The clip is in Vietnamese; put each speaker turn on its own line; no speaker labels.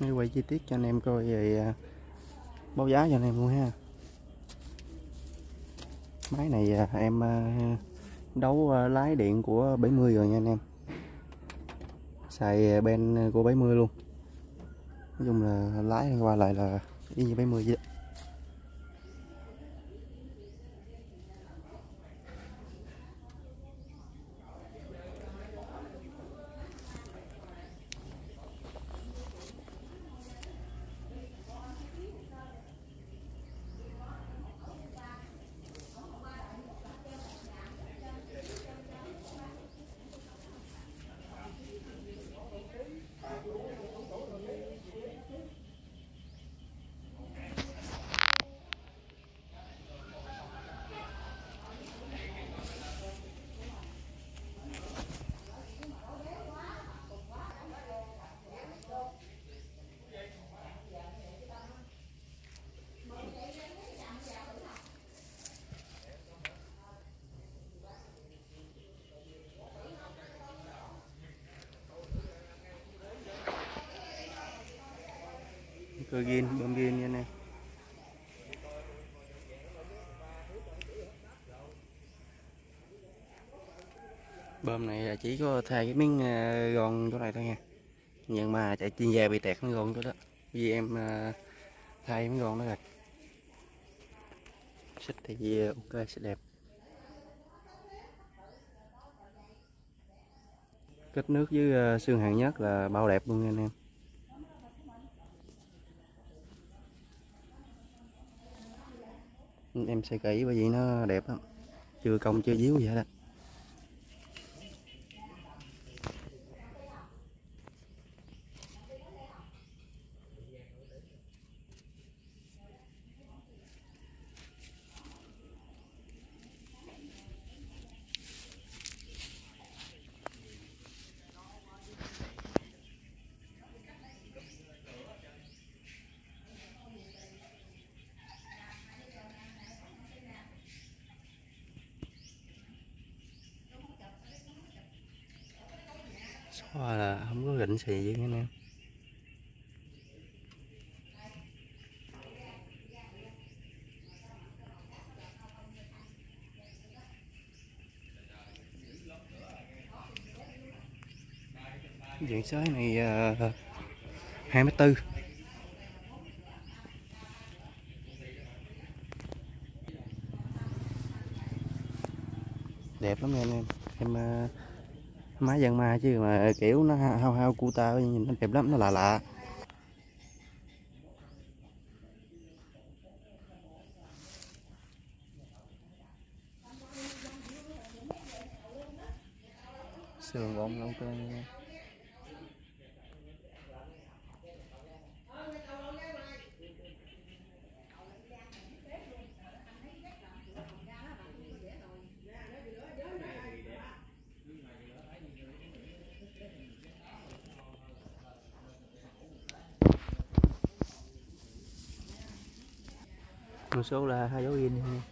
quay chi tiết cho anh em coi về báo giá cho anh em luôn ha. Máy này em đấu lái điện của 70 rồi nha anh em, xài ben của 70 luôn. Nói chung là lái qua lại là y như 70 vậy. Cơ ghiên, bơm ghiên nha anh em. Bơm này là chỉ có thay cái miếng gòn chỗ này thôi nha, nhưng mà chạy chuyên gia bị tẹt miếng gòn chỗ đó, vì em thay miếng gòn đó rồi. Xích thì ok, xích đẹp. Kết nước với xương hạng nhất là bao đẹp luôn nha anh em. Em sẽ kỹ bởi vì nó đẹp lắm, chưa công chưa díu gì hết á. Xóa là không có rịnh xì với anh em. Dạng sới này 2,4 m. Đẹp lắm nha anh em. Em máy dân ma chứ mà kiểu nó hao hao cuta, nhìn nó đẹp lắm, nó lạ lạ. Sườn gọn ok nha. Một số là 2 dấu in nha.